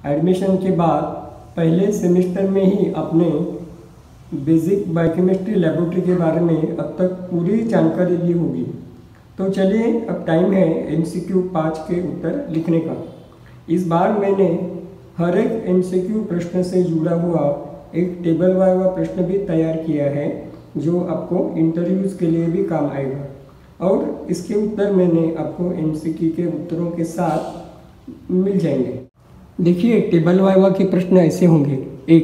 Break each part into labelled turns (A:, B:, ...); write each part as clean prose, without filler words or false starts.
A: Admission के बाद पहले सेमेस्टर में ही अपने बेसिक बायोकेमिस्ट्री लेबोरेटरी के बारे में अब तक पूरी जानकारी ली होगी। तो चलिए अब टाइम है MCQ 5 के उत्तर लिखने का। इस बार मैंने हर एक MCQ प्रश्न से जुड़ा हुआ एक टेबल वाला प्रश्न भी तैयार किया है जो आपको इंटरव्यूज़ के लिए भी काम आएगा, और इसके उत्तर मैंने आपको MCQ के उत्तरों के साथ मिल जाएंगे। देखिए, टेबल वाइवा के प्रश्न ऐसे होंगे।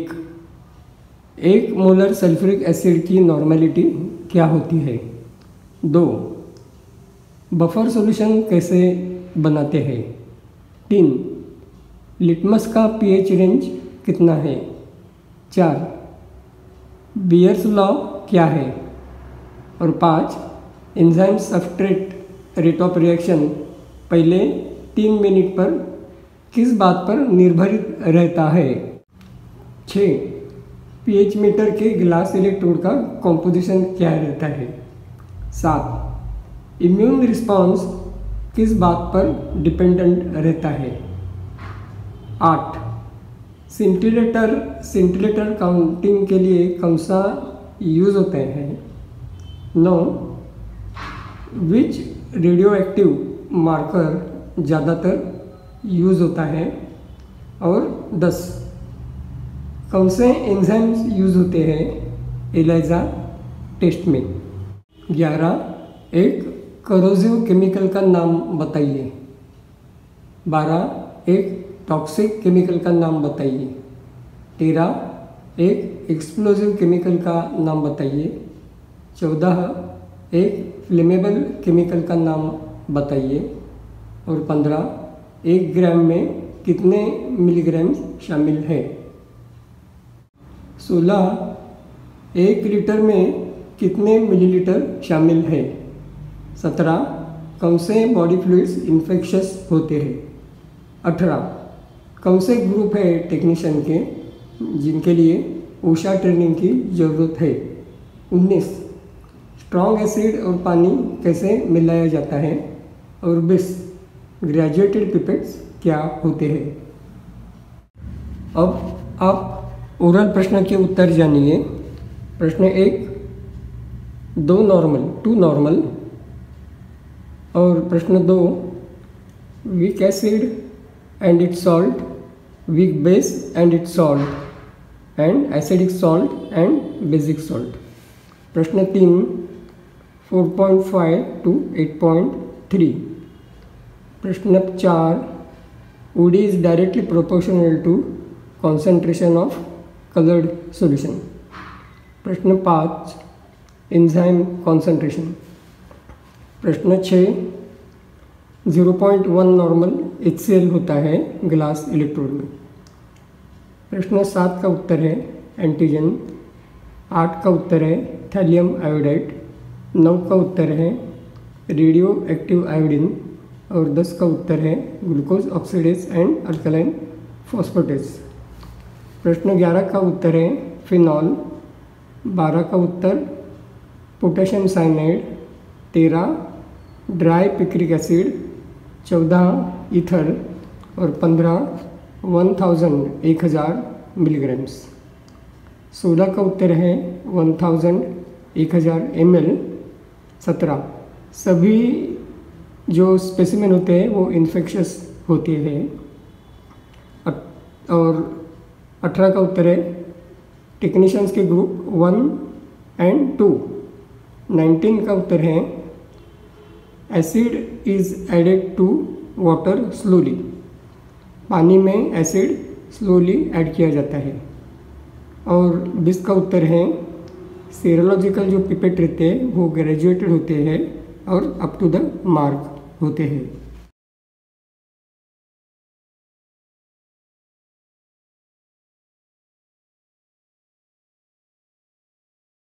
A: एक मोलर सल्फ्यूरिक एसिड की नॉर्मेलिटी क्या होती है। 2, बफर सॉल्यूशन कैसे बनाते हैं। 3, लिटमस का pH रेंज कितना है। 4, बियर्स लॉ क्या है। और 5, enzyme substrate rate of reaction पहले 3 मिनट पर किस बात पर निर्भरित रहता है। 6, pH मीटर के ग्लास इलेक्ट्रोड का कॉम्पोजिशन क्या रहता है। 7, इम्यून रिस्पॉन्स किस बात पर डिपेंडेंट रहता है। 8, सिंटिलेटर काउंटिंग के लिए कौन सा यूज़ होते हैं। 9, विच रेडियो एक्टिव मार्कर ज़्यादातर यूज़ होता है। और 10, कौन से एंजाइम्स यूज़ होते हैं एलिजा टेस्ट में। 11, एक करोजिव केमिकल का नाम बताइए। 12, एक टॉक्सिक केमिकल का नाम बताइए। 13, एक एक्सप्लोजिव केमिकल का नाम बताइए। 14, एक फ्लेमेबल केमिकल का नाम बताइए। और 15, 1 ग्राम में कितने मिलीग्राम शामिल है। 16, 1 लीटर में कितने मिलीलीटर शामिल है। 17, कौन से बॉडी फ्लूइड्स इन्फेक्शस होते हैं। 18, कौन से ग्रुप है टेक्नीशियन के जिनके लिए ओशा ट्रेनिंग की ज़रूरत है। 19, स्ट्रॉन्ग एसिड और पानी कैसे मिलाया जाता है। और 20, ग्रेजुएटेड पिपेट्स क्या होते हैं। अब आप ओरल प्रश्न के उत्तर जानिए। प्रश्न 1, 2 नॉर्मल। और प्रश्न 2, weak acid and its salt, weak base and its salt, and acidic salt and basic salt. प्रश्न 3, 4.5 to 8.3। प्रश्न 4, OD is directly proportional to concentration of colored solution। प्रश्न 5, एंजाइम कॉन्सेंट्रेशन। प्रश्न 6, 0.1 नॉर्मल HCl होता है glass electrode में। प्रश्न 7 का उत्तर है एंटीजन। 8 का उत्तर है थैलियम आयोडाइड। 9 का उत्तर है रेडियो एक्टिव आयोडीन। और 10 का उत्तर है glucose oxidase and alkaline phosphatase. प्रश्न 11 का उत्तर है फिनॉल। 12 का उत्तर potassium cyanide. 13, dry picric acid. 14, ether. और 15, 1000 मिलीग्राम्स। 16 का उत्तर है 1000 ml। 17, सभी जो स्पेसिमेन होते हैं वो इन्फेक्शस होते हैं। और 18 का उत्तर है टेक्नीशियंस के ग्रुप 1 एंड 2। 19 का उत्तर है acid is added to water slowly, पानी में एसिड स्लोली ऐड किया जाता है। और 20 का उत्तर है सीरोलॉजिकल जो पिपेट रहते हैं वो ग्रेजुएटेड होते हैं और अप टू द मार्क होते हैं।